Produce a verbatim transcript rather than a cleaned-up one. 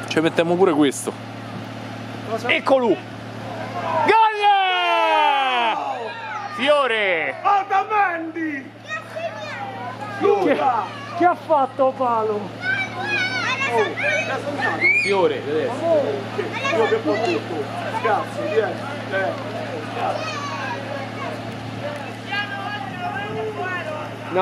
Ci mettiamo pure questo. Eccolo! Gol! Fiore! Otamendi! Che, che ha fatto Palo? Oh, Fiore, vedete? io che ho tutto. Grazie, vieni. Eh.